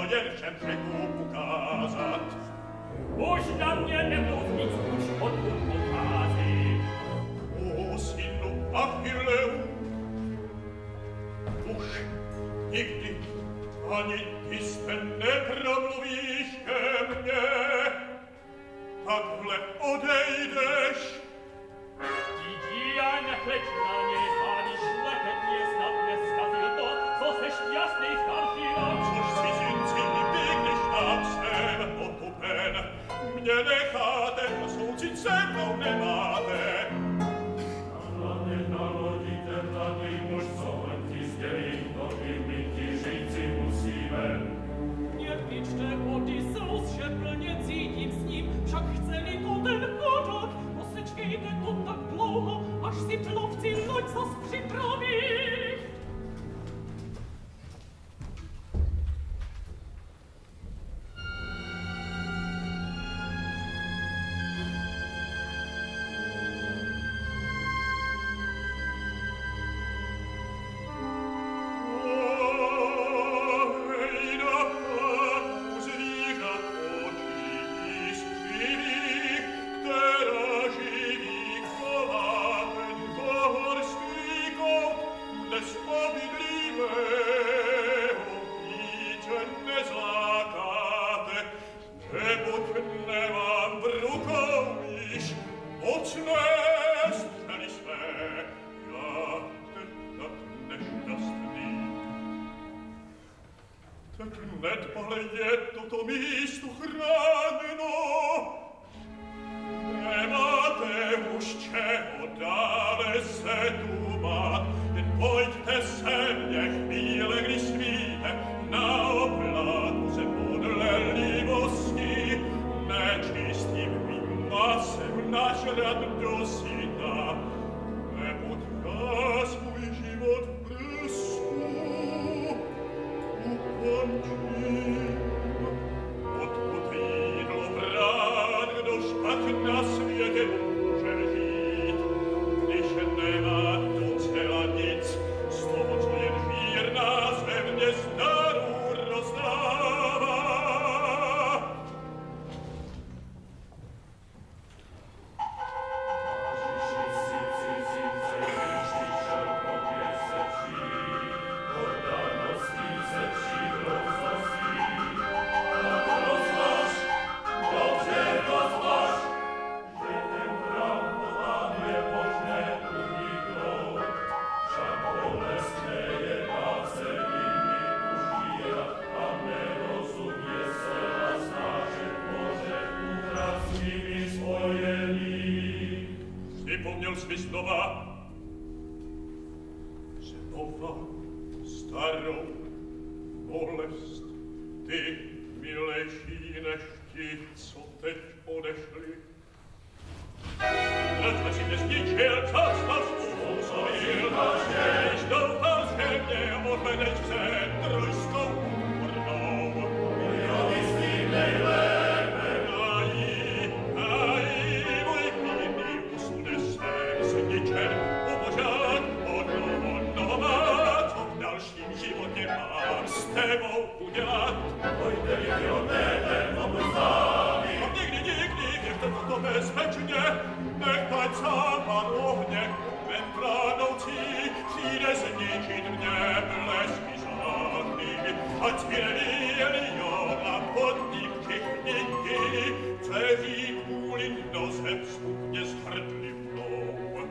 dojenczem brzegu ukazat. Puść na mnie nebluznic, puść od pokazy. O synu Achilleu, už nikdy ani ty ne promluvíš ke mně, takhle odejdeš. Jdi a nehleď na něj, ani šlechetně snad neskazil to, co se šťastný vtartil. Což cizinci běgneš tam jsem otupen, mě necháte a soucit se mnou nemáte. Na lodi ten mladý muž, co len ti sdělí, to i my ti žijci musíme. Niechliczny Odysseus się plnie cítím s ním, však chceli to ten kočák, posečkejte tu tak dlouho, až si plovci loď zas připraví. Ale je toto místo chráněno. Nemáte už čeho dále se tu bát, jen pojďte se mě chvíle, kdy svíte na oplatu se podle libosti, nečistým mým masem nažrat do syna, nepotká svůj život v prstu, ukončím. Odkud jídlo brát, kdo špak na světě může žít, když nemá docela nic z toho, co jen vírná země zdaru rozdává. Připomněl jsi znova starou bolest, ty milejší než ti, co teď odešli. Proč si mě zničil, co jsi způsobil, když doufal, že mě odvedeš před trojskou úpornou. Jo, myslím nejlépe. Můj pěkný usude jsem zničen, ubožán od noho má, co v dalším životě mám s tebou udělat. Pojďte-li o ten obzvány. A nikdy, věřte to bezpečně, nech pať sám pan ohně, ven plánoucí přijde zničit mě blesky žádný, ať svěděli jo a pod ním všichni ti, kteří kvůli noze vstupně zhrdli mnou.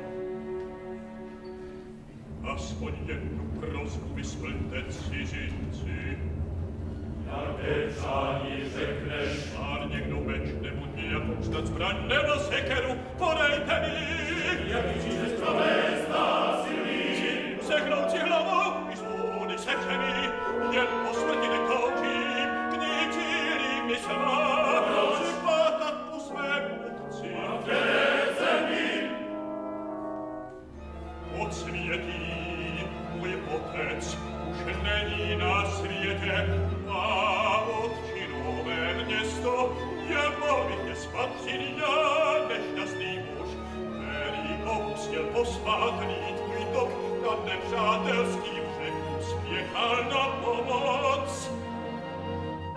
Aspoň jednu prosbu vysplňte cizinci. Jaké přání řekneš? Má někdo meč nebo nějakou snad zbraň nebo sekeru, podejte mi! Jaký přijdeš provést násilí? Sehnout si hlavou i svůdy se všemi, jen po smrti nekoučím, kníčí-li mi se má, připadat po svém otci. A v které zemi? Odsvětí, můj otec, už není na světě, má odčinové město, jemu bych nespatřil já nešťastný muž, který opustil posvátný tvůj tok, na nepřátelský břeh spěchal na pomoc.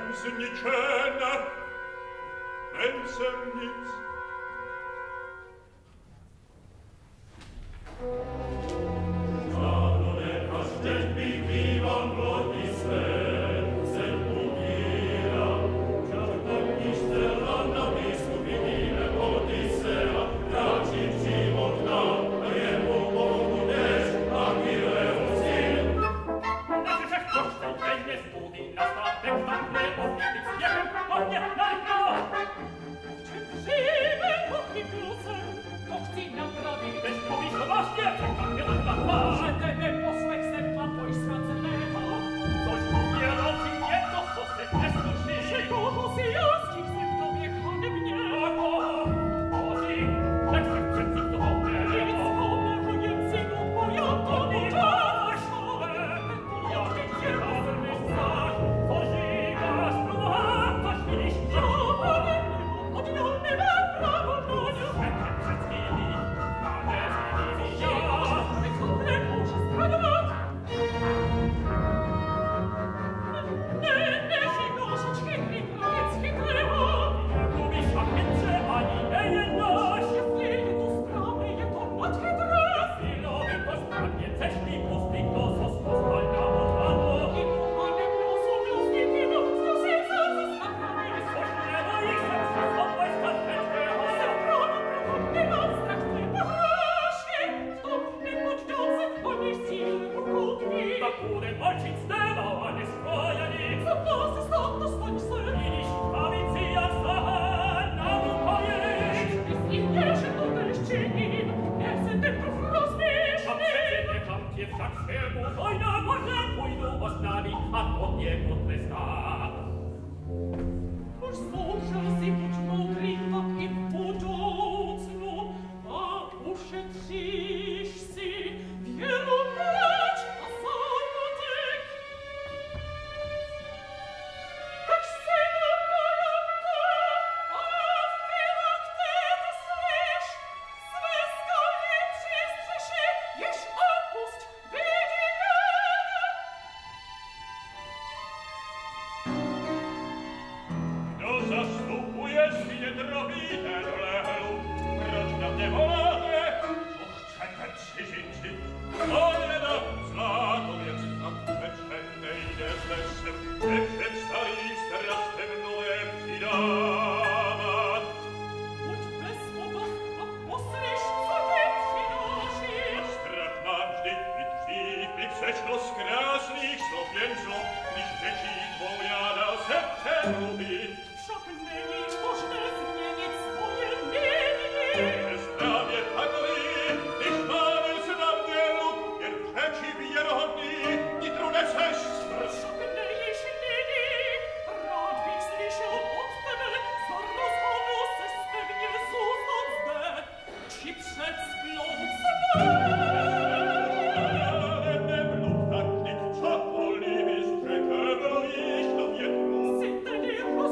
Sit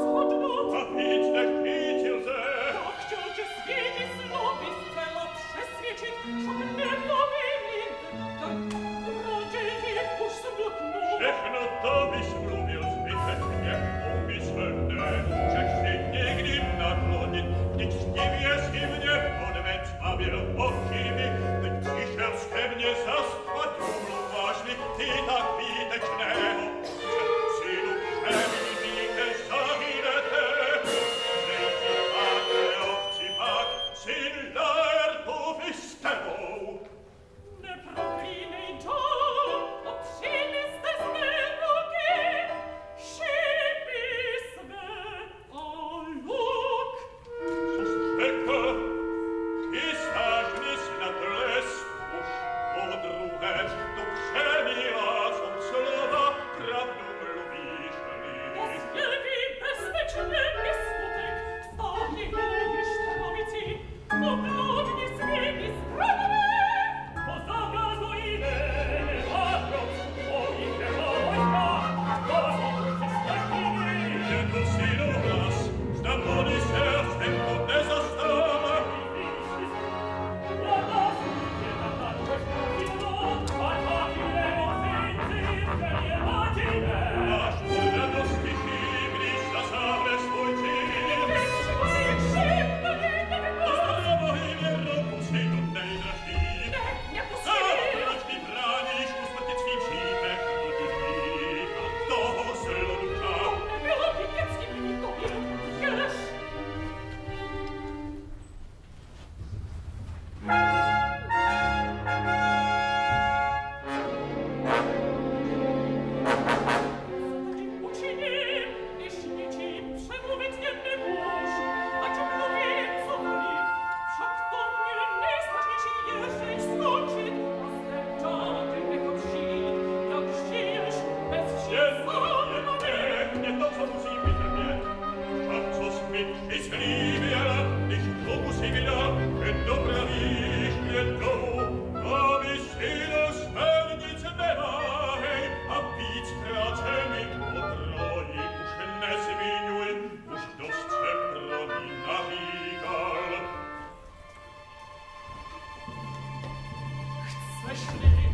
szli.